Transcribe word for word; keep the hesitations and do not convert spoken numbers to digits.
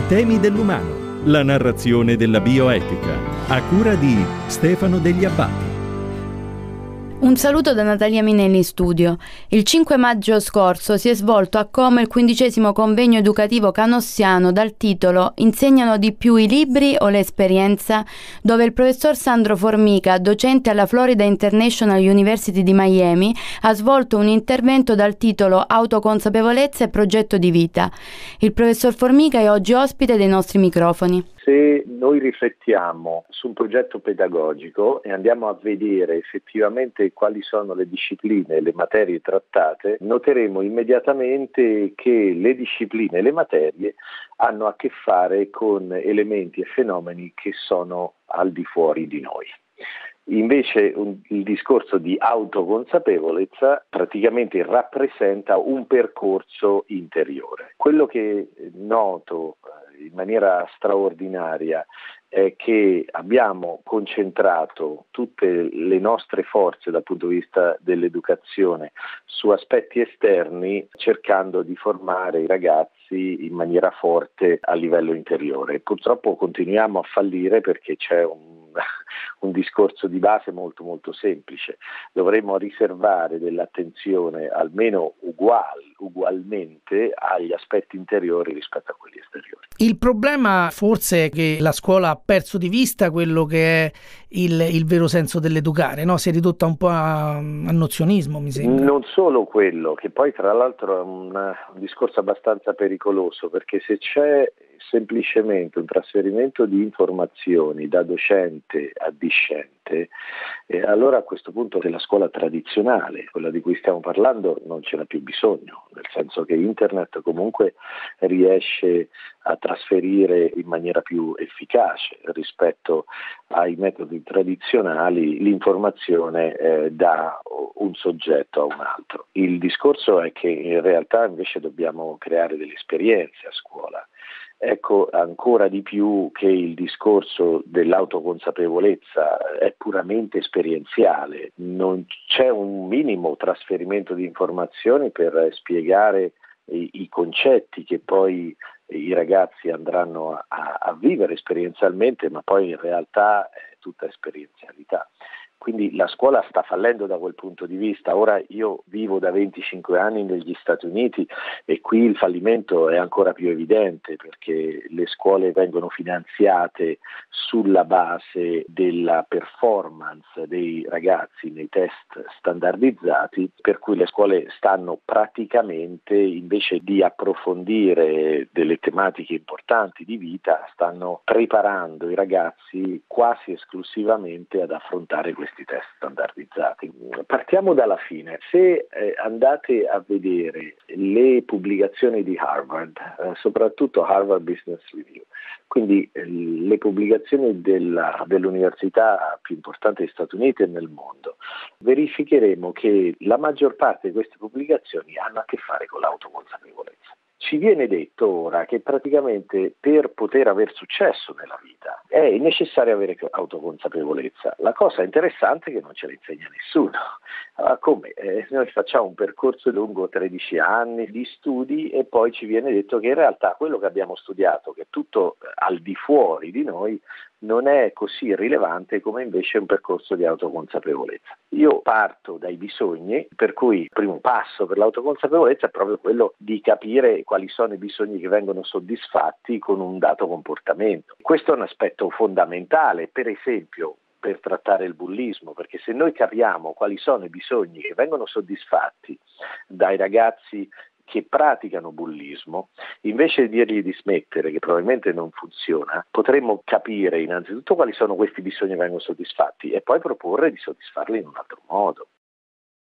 Temi dell'umano, la narrazione della bioetica, a cura di Stefano Degli Abbati. Un saluto da Natalia Minelli in studio. Il cinque maggio scorso si è svolto a Como il quindicesimo convegno educativo canossiano dal titolo Insegnano di più i libri o l'esperienza?, dove il professor Sandro Formica, docente alla Florida International University di Miami, ha svolto un intervento dal titolo Autoconsapevolezza e progetto di vita. Il professor Formica è oggi ospite dei nostri microfoni. Se noi riflettiamo su un progetto pedagogico e andiamo a vedere effettivamente quali sono le discipline e le materie trattate, noteremo immediatamente che le discipline e le materie hanno a che fare con elementi e fenomeni che sono al di fuori di noi. Invece un, il discorso di autoconsapevolezza praticamente rappresenta un percorso interiore. Quello che noto in maniera straordinaria è che abbiamo concentrato tutte le nostre forze dal punto di vista dell'educazione su aspetti esterni, cercando di formare i ragazzi in maniera forte a livello interiore. Purtroppo continuiamo a fallire perché c'è un un discorso di base molto molto semplice. Dovremmo riservare dell'attenzione almeno uguale, ugualmente agli aspetti interiori rispetto a quelli esteriori. Il problema forse è che la scuola ha perso di vista quello che è il, il vero senso dell'educare, no? Si è ridotta un po' a, a nozionismo, mi sembra. Non solo quello, che poi tra l'altro è un, un discorso abbastanza pericoloso, perché se c'è semplicemente un trasferimento di informazioni da docente a discente, eh, allora a questo punto la scuola tradizionale, quella di cui stiamo parlando, non ce n'ha più bisogno, nel senso che internet comunque riesce a trasferire in maniera più efficace rispetto ai metodi tradizionali l'informazione eh, da un soggetto a un altro. Il discorso è che in realtà invece dobbiamo creare delle esperienze a scuola. Ecco, ancora di più che il discorso dell'autoconsapevolezza è puramente esperienziale, non c'è un minimo trasferimento di informazioni per spiegare i, i concetti che poi i ragazzi andranno a, a, a vivere esperienzialmente, ma poi in realtà è tutta esperienzialità. Quindi la scuola sta fallendo da quel punto di vista. Ora io vivo da venticinque anni negli Stati Uniti e qui il fallimento è ancora più evidente perché le scuole vengono finanziate sulla base della performance dei ragazzi nei test standardizzati, per cui le scuole stanno praticamente, invece di approfondire delle tematiche importanti di vita, stanno preparando i ragazzi quasi esclusivamente ad affrontare questi test standardizzati. Partiamo dalla fine. Se eh, andate a vedere le pubblicazioni di Harvard, eh, soprattutto Harvard Business Review, quindi eh, le pubblicazioni della, dell'università più importante degli Stati Uniti e nel mondo, verificheremo che la maggior parte di queste pubblicazioni hanno a che fare con l'autoconsapevolezza. Ci viene detto ora che praticamente per poter aver successo nella vita è necessario avere autoconsapevolezza. La cosa interessante è che non ce la insegna nessuno. Allora, come? Eh, noi facciamo un percorso lungo tredici anni di studi e poi ci viene detto che in realtà quello che abbiamo studiato, che è tutto al di fuori di noi, non è così rilevante come invece un percorso di autoconsapevolezza. Io parto dai bisogni, per cui il primo passo per l'autoconsapevolezza è proprio quello di capire quali sono i bisogni che vengono soddisfatti con un dato comportamento. Questo è un aspetto fondamentale, per esempio per trattare il bullismo, perché se noi capiamo quali sono i bisogni che vengono soddisfatti dai ragazzi che praticano bullismo, invece di dirgli di smettere, che probabilmente non funziona, potremmo capire innanzitutto quali sono questi bisogni che vengono soddisfatti e poi proporre di soddisfarli in un altro modo.